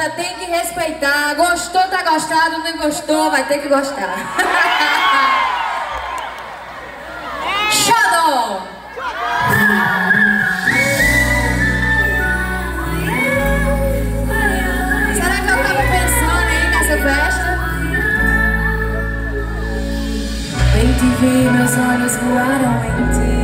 galera tem que respeitar. Gostou, tá gostado, não gostou, vai ter que gostar. Xodó! Será que eu tava pensando, hein, nessa festa? Bem te vi, meus olhos voaram em ti.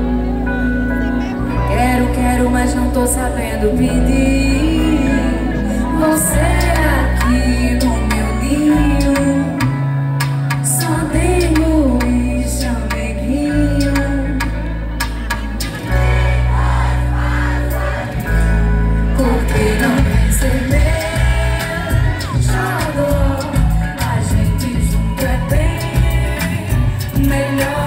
Quero, mas não tô sabendo pedir. Você aqui no meu ninho, só tenho e chameguinho. Por que não vem ser meu xodó? A gente junto é bem melhor.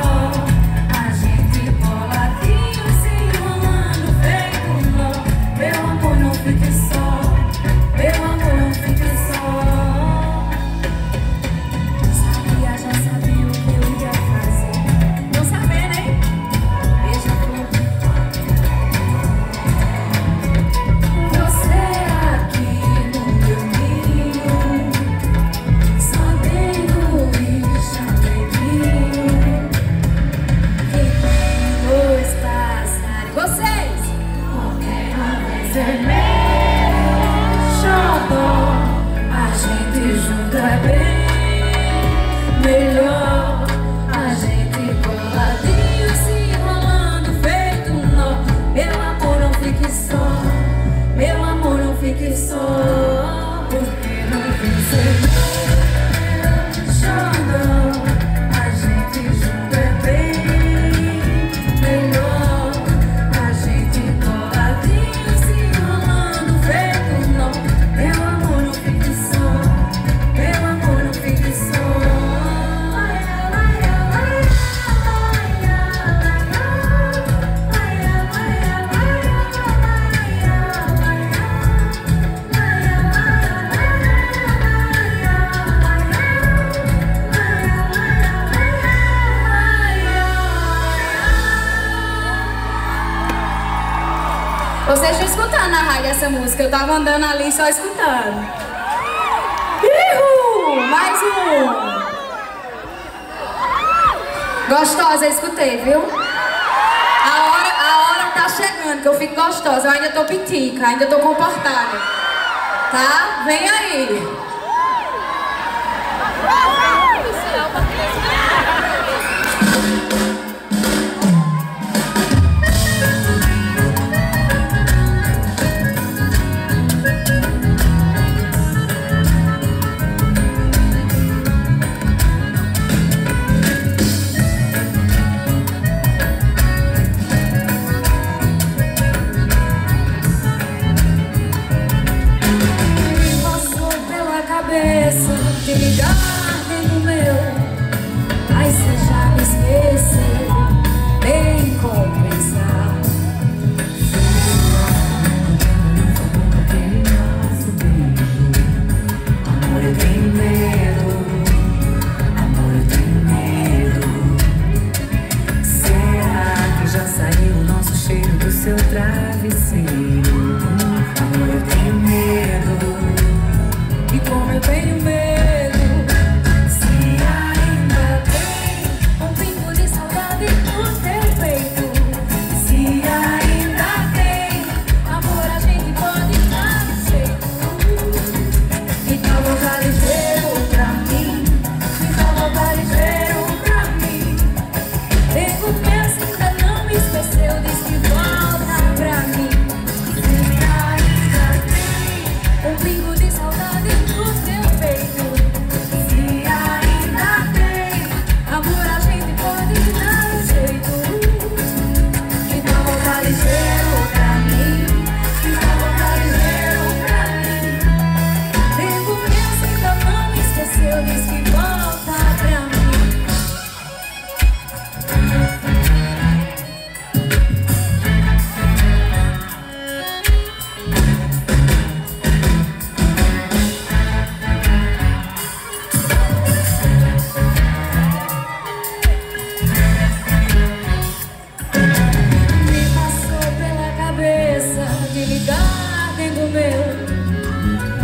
Vocês estão escutando na rádio essa música, eu tava andando ali só escutando. Mais um! Gostosa, eu escutei, viu? A hora tá chegando, que eu fico gostosa, eu ainda tô pitica, ainda tô comportada. Tá? Vem aí! De ligar no meu, aí cê já me esqueceu, nem compensar. Amor, eu tenho medo, amor, eu tenho medo. Será que já saiu o nosso cheiro do seu travesseiro? Amor, eu tenho medo, e como eu tenho medo.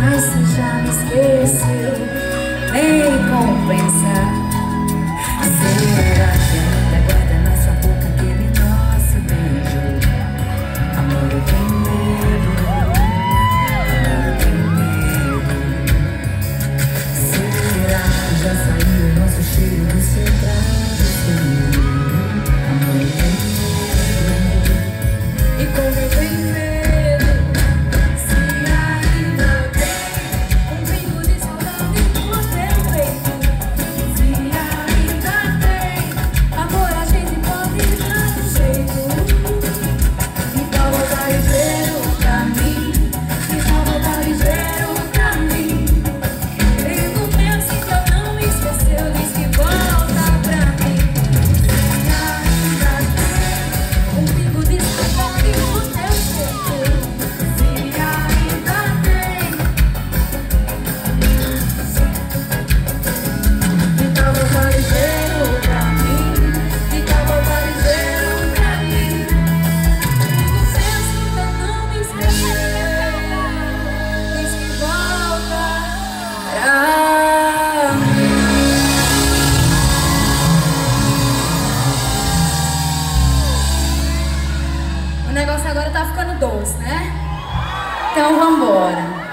Mas se já me esqueceu, nem compensa. Será que ainda guarda na sua boca aquele nosso beijo? Amor, eu tenho medo. Amor, eu tenho medo. Será que já saiu o nosso cheiro do seu travesseiro? Amor, eu tenho medo. E como eu tenho medo. O negócio agora tá ficando doce, né? Então vambora.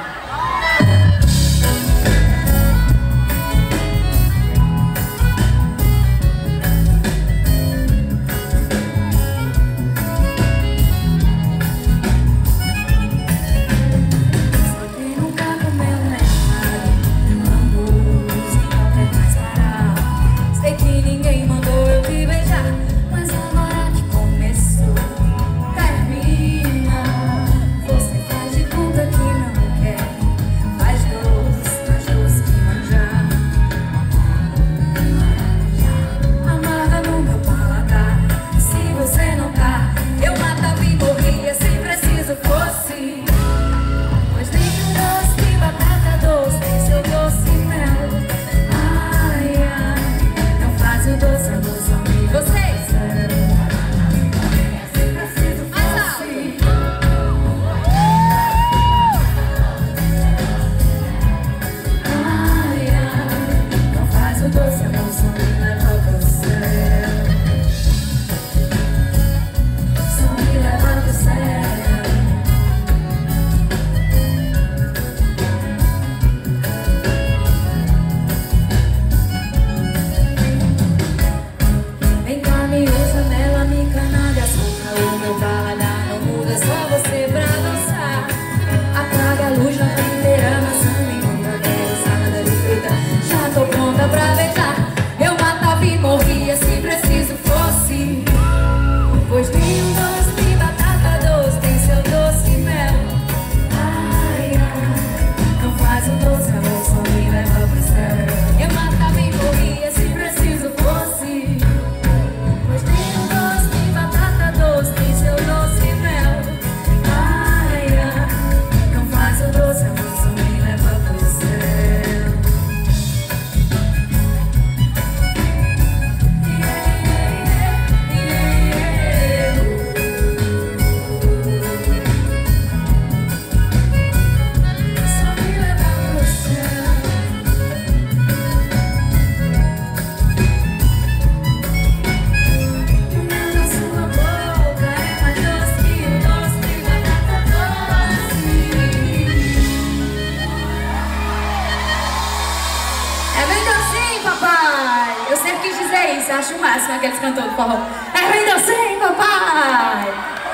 Eu acho o máximo aqueles cantores de forró. É bem dançando, papai!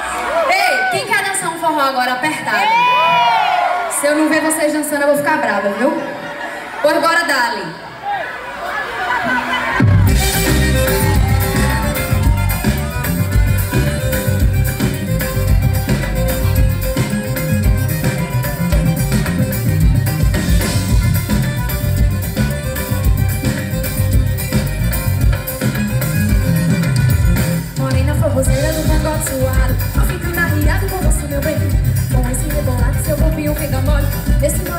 Ei, quem quer dançar um forró agora apertado? Se eu não ver vocês dançando, eu vou ficar brava, viu? Pois bora, dali! Forrozeira do cangote suado, eu fico enarriado com você, meu bem. Com esse rebolado, seu corpinho fica mole. Esse